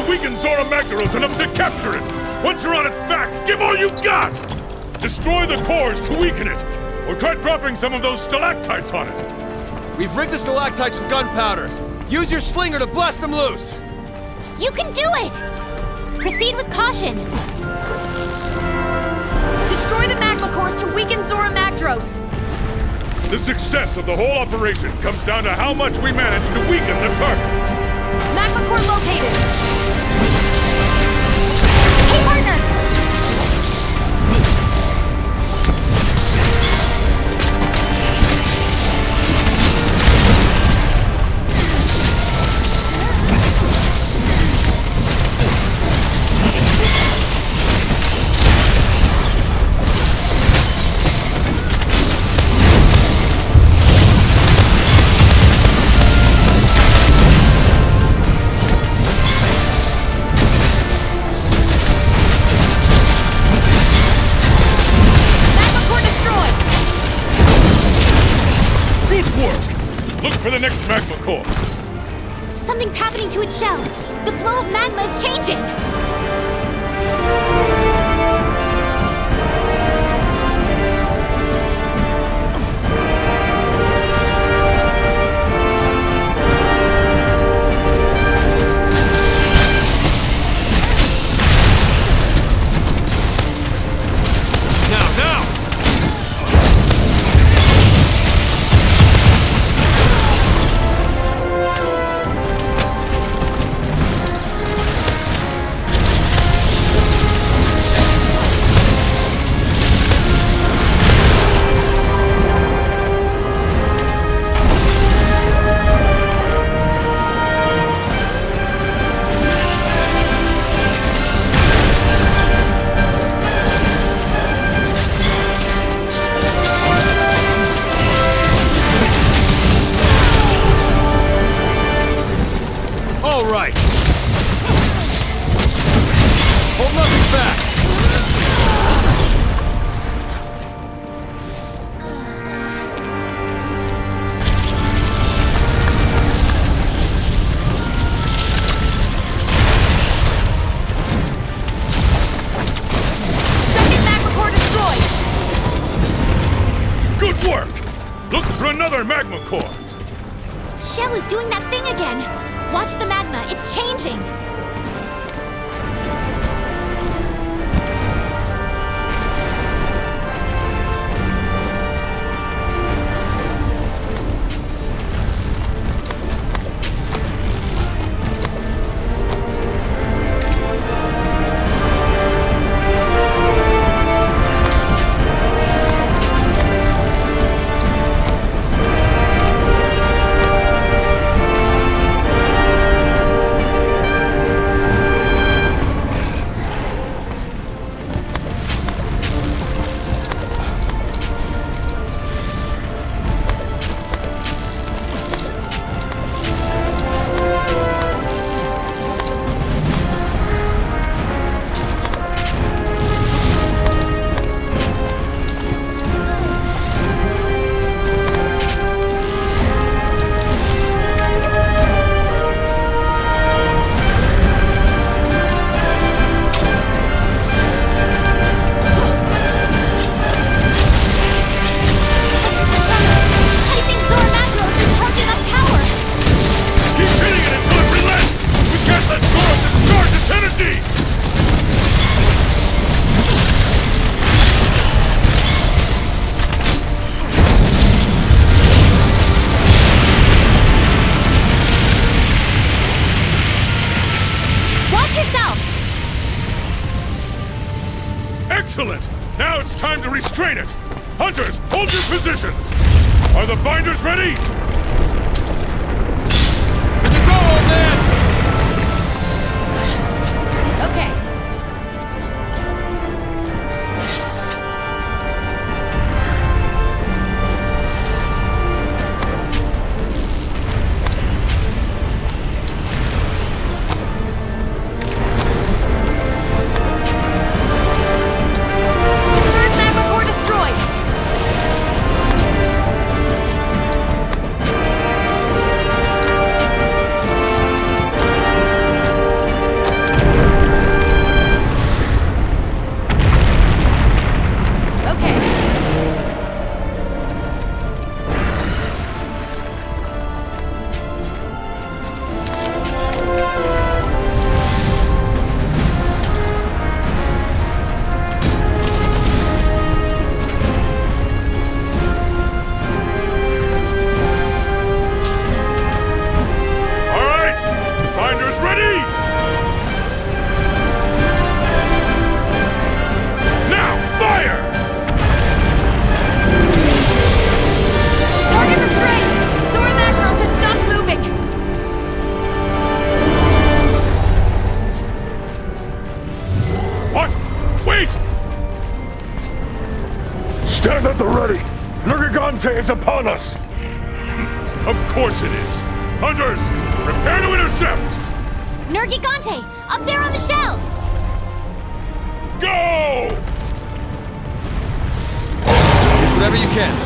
weaken Zora Magdaros enough to capture it! Once you're on its back, give all you've got! Destroy the cores to weaken it, or try dropping some of those stalactites on it! We've rigged the stalactites with gunpowder. Use your slinger to blast them loose! You can do it! Proceed with caution. Destroy the magma cores to weaken Zora Magdaros. The success of the whole operation comes down to how much we manage to weaken the target. Magma core located. Hey, partner! For the next magma core. Something's happening to its shell. The flow of magma is changing. Magma core! Shell is doing that thing again! Watch the magma, it's changing! Excellent! Now it's time to restrain it! Hunters, hold your positions! Are the binders ready? Good to go, old man! Okay. Nergigante is upon us! Of course it is! Hunters, prepare to intercept! Nergigante! Up there on the shell! Go! Use whatever you can.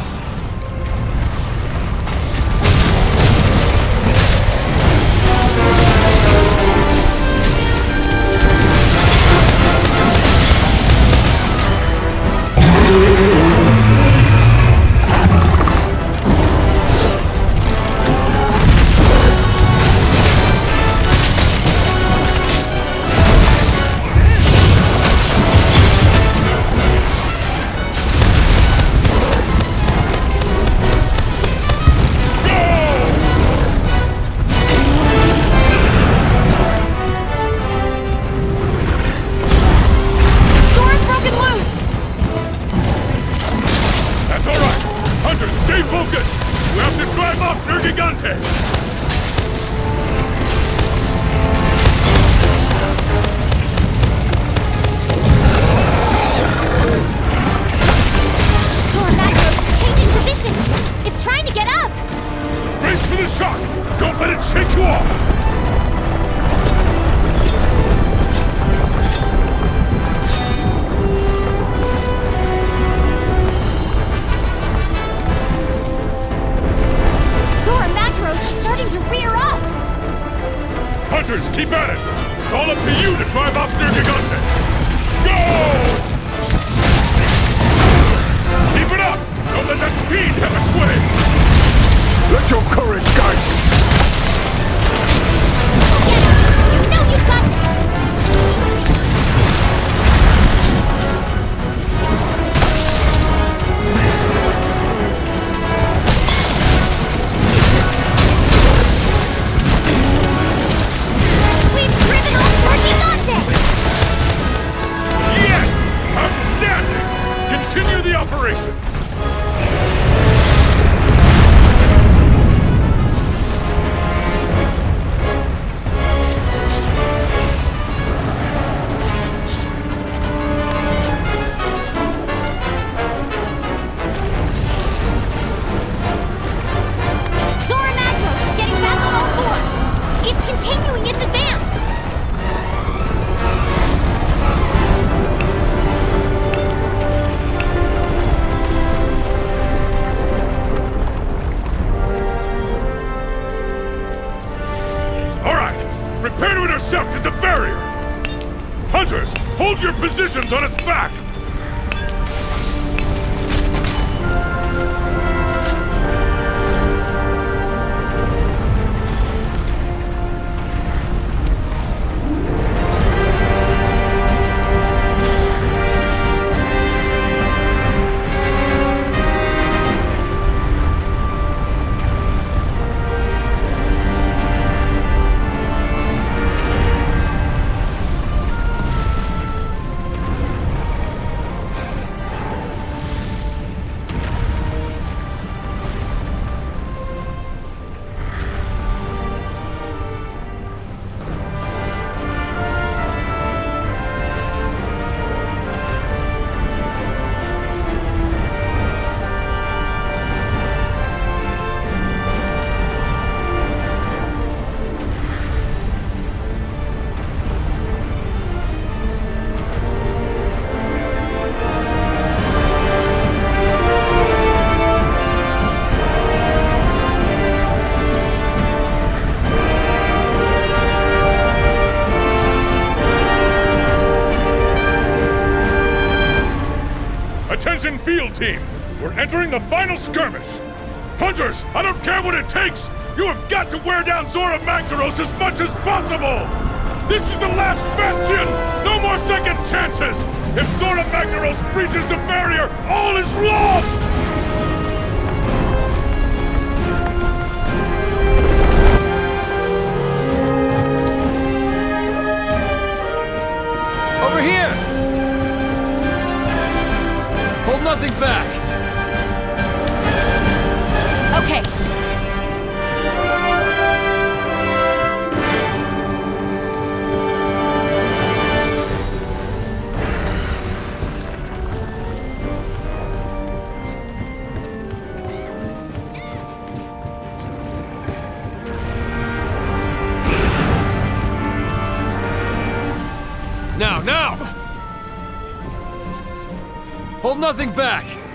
Stay focused! We have to drive off Nergigante! Zora Magdaros is changing positions! It's trying to get up! Brace for the shock! Don't let it shake you off! To rear up! Hunters, keep at it! It's all up to you to drive off Nergigante! Go! Keep it up! Don't let that fiend have its way! Let your courage guide you! Get it! You know you've got this! Yes! Outstanding! Continue the operation! Zora Magdaros is getting back on all fours! It's continuing its advance! Prepare to intercept at the barrier! Hunters, hold your positions on its back! Attention field team! We're entering the final skirmish! Hunters, I don't care what it takes! You have got to wear down Zora Magdaros as much as possible! This is the last bastion! No more second chances! If Zora Magdaros breaches the barrier, all is lost! Over here! Hold nothing back! Okay. Now! Hold nothing back!